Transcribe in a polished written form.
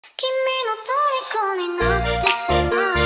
君の虜になってしまう